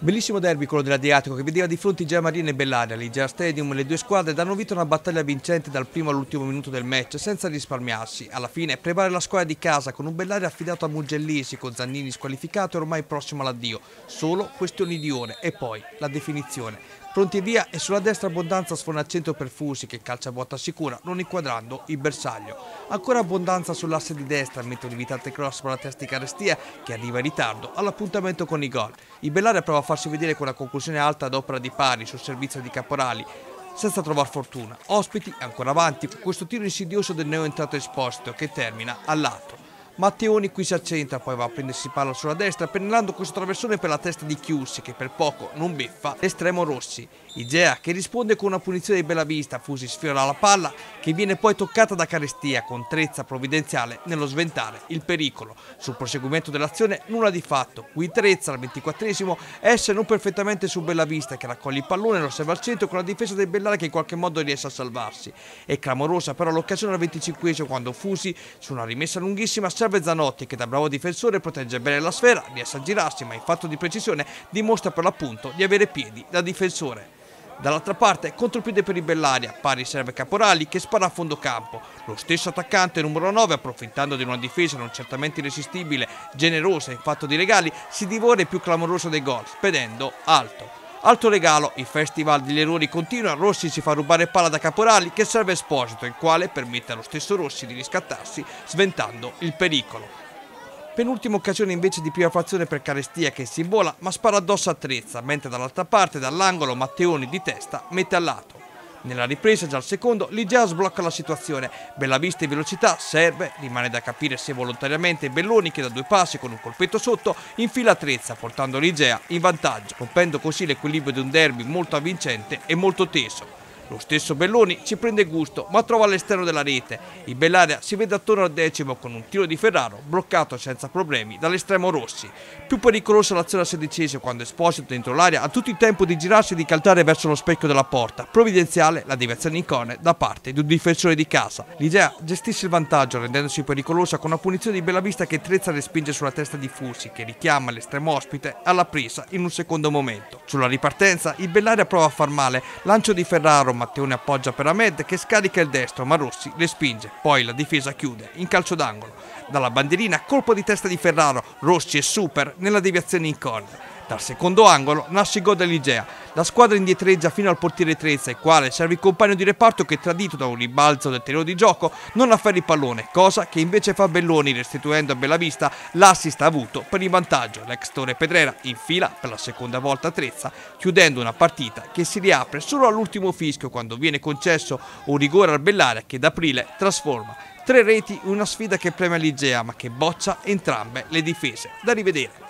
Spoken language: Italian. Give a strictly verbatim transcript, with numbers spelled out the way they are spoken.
Bellissimo derby quello dell'Adriatico che vedeva di fronte Igea Marina e Bellaria. All'Igea Stadium le due squadre danno vita a una battaglia vincente dal primo all'ultimo minuto del match senza risparmiarsi. Alla fine prevale la squadra di casa con un Bellaria affidato a Mugellisi con Zannini squalificato e ormai prossimo all'addio. Solo questioni di ore e poi la definizione. Pronti e via e sulla destra Abbondanza sfona al centro per Fusi che calcia a botta sicura non inquadrando il bersaglio. Ancora Abbondanza sull'asse di destra mentre un evitante cross per la testa di Carestia che arriva in ritardo all'appuntamento con i gol. Il Bellaria prova a farsi vedere con la conclusione alta ad opera di pari sul servizio di Caporali senza trovare fortuna. Ospiti ancora avanti con questo tiro insidioso del neo entrato Esposito che termina al lato. Matteoni qui si accentra, poi va a prendersi palla sulla destra, pennellando questo traversone per la testa di Chiussi che per poco non beffa l'estremo Rossi. Igea che risponde con una punizione di Bellavista, Fusi sfiora la palla che viene poi toccata da Carestia con trezza provvidenziale nello sventare il pericolo. Sul proseguimento dell'azione nulla di fatto, qui Trezza al ventiquattresimo esce non perfettamente su Bellavista che raccoglie il pallone e lo serve al centro con la difesa del Bellaria che in qualche modo riesce a salvarsi. È clamorosa però l'occasione al venticinquesimo quando Fusi su una rimessa lunghissima serve Zanotti che da bravo difensore protegge bene la sfera, riesce a girarsi ma in fatto di precisione dimostra per l'appunto di avere piedi da difensore. Dall'altra parte, contropiede per il Bellaria, pari serve Caporali che spara a fondo campo. Lo stesso attaccante numero nove, approfittando di una difesa non certamente irresistibile, generosa in fatto di regali, si divora il più clamoroso dei gol, spedendo alto. Altro regalo, il festival degli errori continua, Rossi si fa rubare palla da Caporali che serve Esposito, il quale permette allo stesso Rossi di riscattarsi sventando il pericolo. Penultima occasione invece di prima frazione per Carestia che si imbola ma spara addosso a Trezza, mentre dall'altra parte dall'angolo Matteoni di testa mette al lato. Nella ripresa già al secondo l'Igea sblocca la situazione, Bellavista in velocità serve, rimane da capire se volontariamente Belloni che da due passi con un colpetto sotto infila Trezza portando l'Igea in vantaggio, rompendo così l'equilibrio di un derby molto avvincente e molto teso. Lo stesso Belloni ci prende gusto ma trova all'esterno della rete. Il Bellaria si vede attorno al decimo con un tiro di Ferraro bloccato senza problemi dall'estremo Rossi. Più pericolosa l'azione al sedicesimo quando Esposito dentro l'area ha tutto il tempo di girarsi e di calciare verso lo specchio della porta. Provvidenziale la deviazione in corner da parte di un difensore di casa. L'Igea gestisce il vantaggio rendendosi pericolosa con una punizione di Bellavista che Trezza respinge sulla testa di Fusi che richiama l'estremo ospite alla presa in un secondo momento. Sulla ripartenza il Bellaria prova a far male, lancio di Ferraro, Matteoni appoggia per Ahmed che scarica il destro ma Rossi le spinge, poi la difesa chiude in calcio d'angolo. Dalla bandierina colpo di testa di Ferraro, Rossi è super nella deviazione in corner. Dal secondo angolo nasce il gol dell'Igea. La squadra indietreggia fino al portiere Trezza, il quale serve il compagno di reparto che, tradito da un ribalzo del terreno di gioco, non afferra il pallone, cosa che invece fa Belloni restituendo a Bellavista l'assist avuto per il vantaggio. L'ex Torre Pedrera infila per la seconda volta Trezza, chiudendo una partita che si riapre solo all'ultimo fischio quando viene concesso un rigore al Bellaria che da aprile trasforma tre reti in una sfida che premia l'Igea ma che boccia entrambe le difese. Da rivedere.